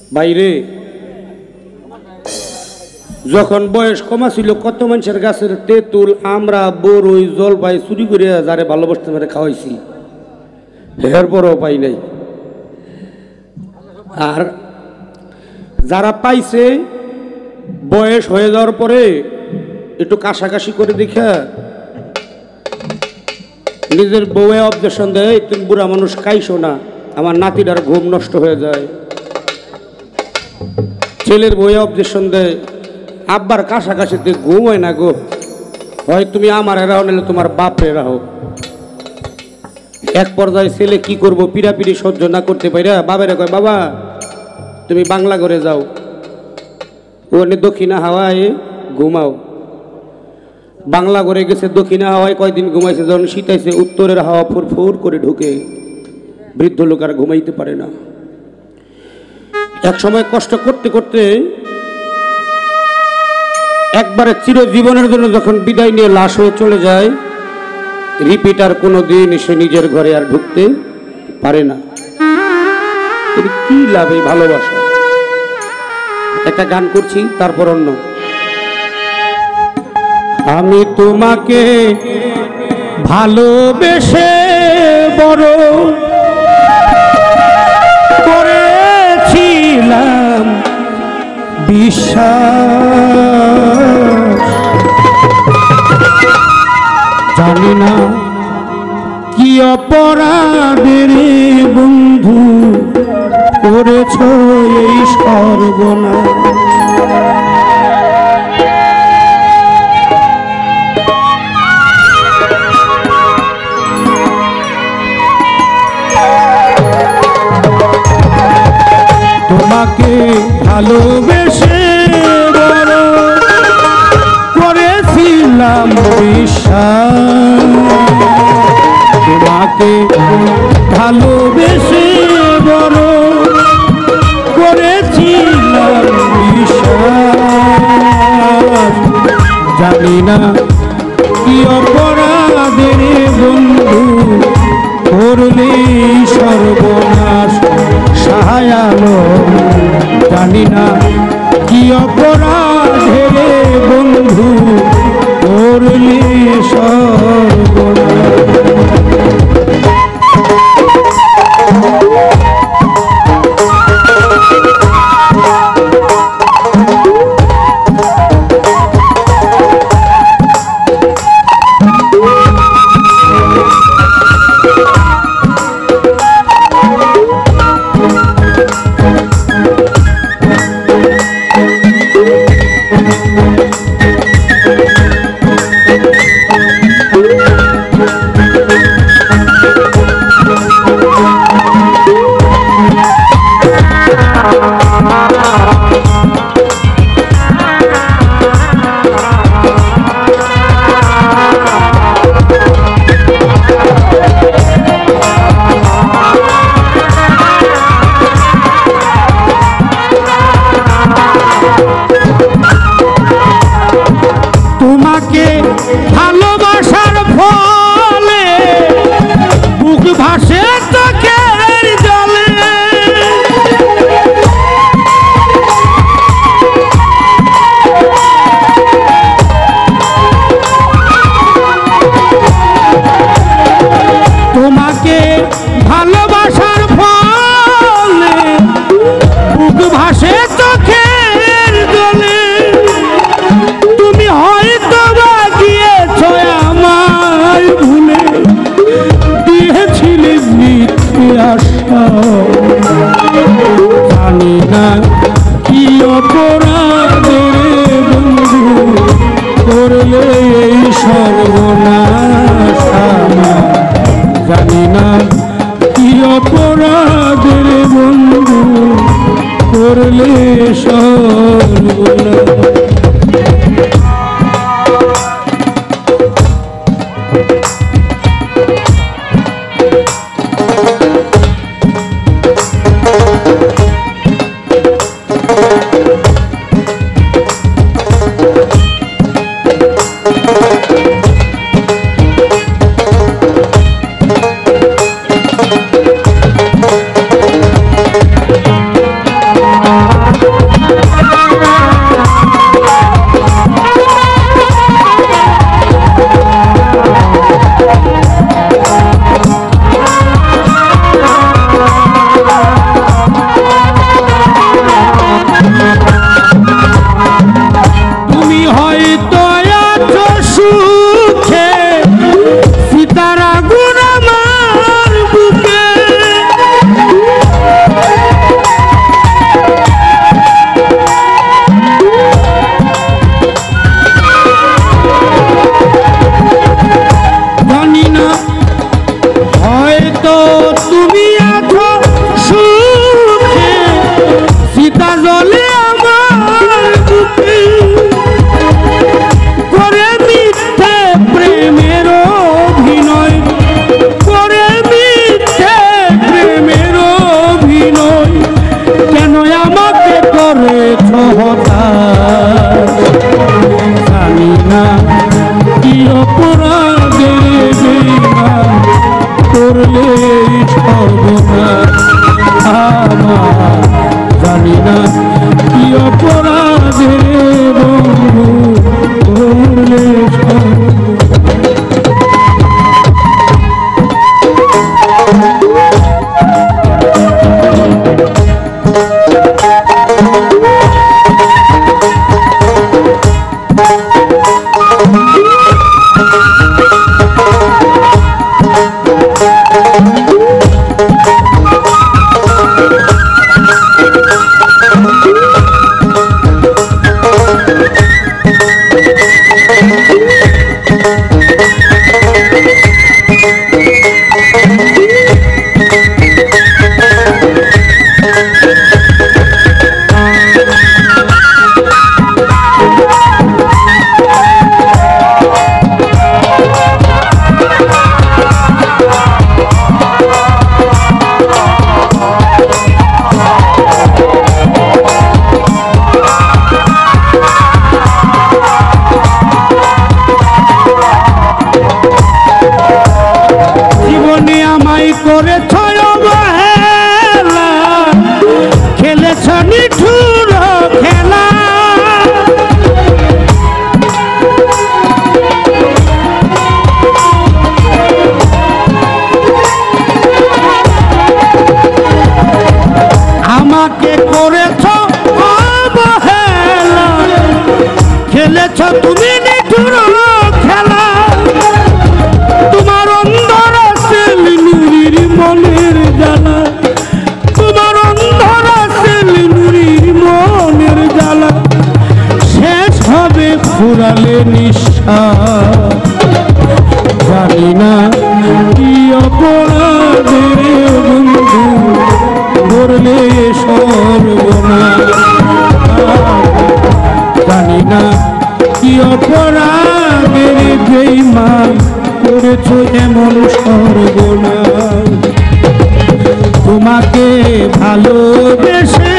বাইরে যখন বয়স কমা ছিল কত মানুষের গাছের তেঁতুল আমরা বড়ই জলপাই চুরি করে যারে ভালোবাসতে মেরে খাওয়াইছি, এরপরও পাই নাই। আর যারা পাইছে বয়স হয়ে যাওয়ার পরে একটু কাশাকাশি করে দেখা নিজের বউয়ে অবজেকশন দেয়, তুমি বুড়া মানুষ খাইছো না, আমার নাতিটার ঘুম নষ্ট হয়ে যায়। ছেলের বউয়ে অবজেকশন দেয়, আব্বার কাছাকাছিতে ঘুম হয় না গো, হয় তুমি আমার রাহো নাহলে তোমার বাপরে রাহো। এক পর্যায়ে ছেলে কি করবো, পিড়াপিড়ি সহ্য না করতে পারে বাবারে কয়, বাবা তুমি বাংলা ঘরে যাও, ওখানে দক্ষিণা হাওয়ায় ঘুমাও। বাংলা ঘরে গেছে, দক্ষিণা হাওয়ায় কয়দিন ঘুমাইছে, যখন শীতাইছে উত্তরের হাওয়া ফুরফুর করে ঢুকে, বৃদ্ধ লোক আর ঘুমাইতে পারে না। এক সময় কষ্ট করতে করতে একবারে চিরজীবনের জন্য যখন বিদায় নিয়ে লাশ হয়ে চলে যায়, রিপিট আর কোনো দিন সে নিজের ঘরে আর ঢুকতে পারে না। কি লাভ এই ভালোবাসা? একটা গান করছি, তারপর অন্য। আমি তোমাকে ভালোবেসে বড় করেছিলাম বিশ্বাস, জানি না কি অপরাধের বন্ধু করেছ এই সর্বনাশ। তোমাকে ভালোবেসে বড় করেছিলাম বিশ্বাস, তোমাকে ভালোবেসে বড় করেছিলাম বিশ্বাস, জানি না কি অপরাধের বন্ধু করলে সর্বনাশ। সাহায়ালো জানি না কি অপরাধের বন্ধু করলে সর্বনাশ। ভালোবাসার ফলে বুক ভাসে চোখের জলে, তোমাকে ভালোবাসার ফলে বুক ভাসে চোখের জলে, তুমি হয়তো আমায় ভুলে দিয়েছিলে মিথ্যে আশা, জানি না কি অপরাধের বন্ধু করলে এই সর্বনাশ, জানি না কি অপরাধের বন্ধু করলে সর্বনাশ। আমাকে করেছ হঠাৎ জানি না কি অপরাধে বেঈমান করলে সর্বনাশ আমার জানি না কি অপরাধে বন্ধু করলে করেছ অবহেলা খেলেছ নিঠুর খেলা আমাকে করেছ অবহেলা খেলেছ তুমি নিঠুর খেলা তোমার অন্ধর নুরির মনের জ্বালা তোমার অন্ধর নুরির মনের জ্বালা শেষ হবে ফুরালে নিঃশ্বাস জানি না কি অপরাধের বন্ধু করলে সর্বনাশ জানি না কি অপরাধের বেঈমান করেছ এমন সর্বনাশ তোমাকে ভালোবেসে